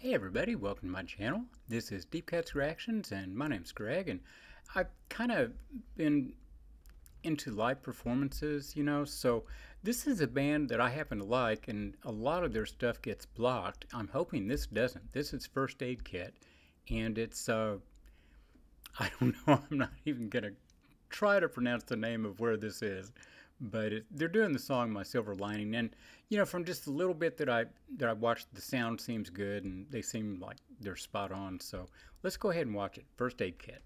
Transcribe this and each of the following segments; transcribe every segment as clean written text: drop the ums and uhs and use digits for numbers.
Hey everybody, welcome to my channel. This is Deep Cuts Reactions and my name's Greg, and I've kind of been into live performances, so this is a band that I happen to like, and a lot of their stuff gets blocked. I'm hoping this doesn't. This is First Aid Kit, and it's I don't know, I'm not even gonna try to pronounce the name of where this is, but they're doing the song "My Silver Lining," and from just a little bit that I watched, the sound seems good, and they seem like they're spot on. So let's go ahead and watch it. First Aid Kit.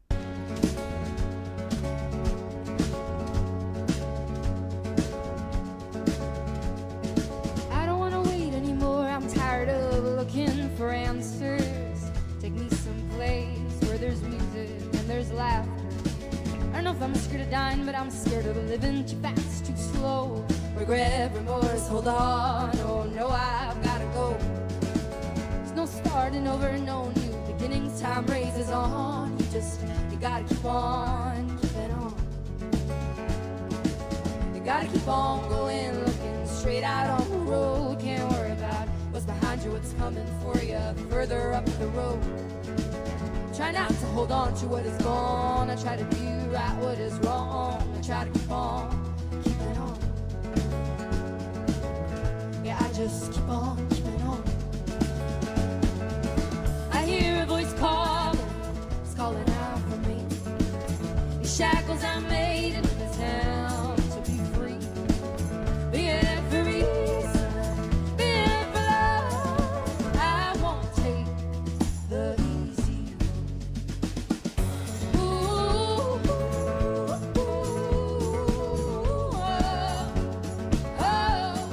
I don't want to wait anymore. I'm tired of looking for answers. Take me someplace where there's music and there's laughter. I don't know if I'm scared of dying, but I'm scared of living too fast, too slow. Regret, remorse, hold on. Oh no, I've gotta go. There's no starting over, no new beginnings. Time races on. You gotta keep on keeping on. You gotta keep on going, looking straight out on the road. Can't worry about what's behind you, what's coming for you further up the road. Try not to hold on to what is gone. I try to do right what is wrong. I try to keep on keeping on. Yeah, I just keep on keeping on. I hear a voice calling, it's calling out for me. These shackles I made in this town to be free. Being free, being for love. I won't take the easy. Ooh, ooh, ooh, oh, oh.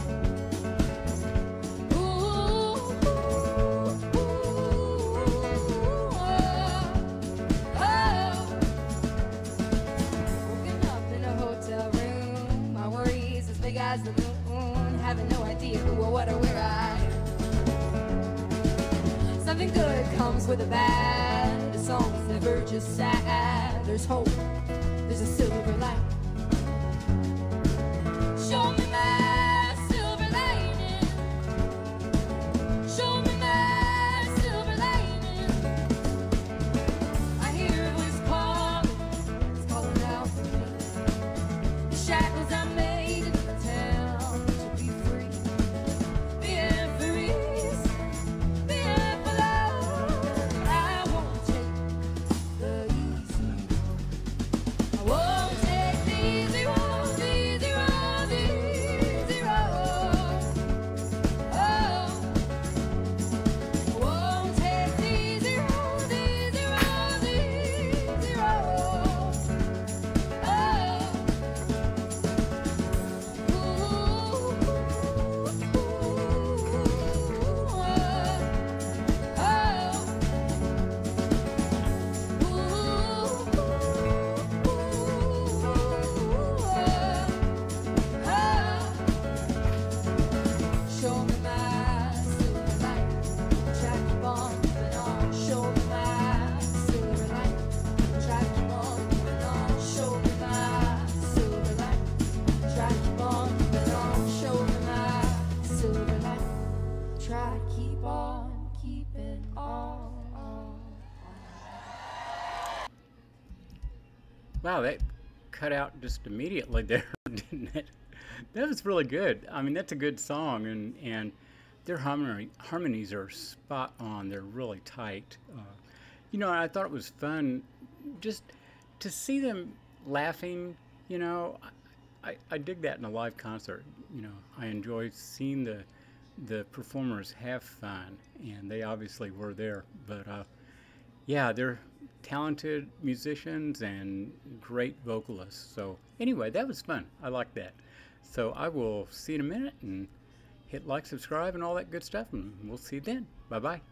As the moon, having no idea who or what or where I am. Something good comes with a bad. The song's never just sad. There's hope, there's a silver light. Show me my silver lining. Show me my silver lining. I hear a voice calling, it's calling out for me. The shackles I made. Wow, that cut out just immediately there, didn't it? That was really good. I mean, that's a good song, and their harmonies are spot on. They're really tight. I thought it was fun just to see them laughing. I dig that in a live concert. I enjoy seeing the performers have fun, and they obviously were there. But yeah, they're talented musicians and great vocalists. So anyway, that was fun. I like that. So I will see you in a minute, and hit like, subscribe, and all that good stuff, and we'll see you then. Bye-bye.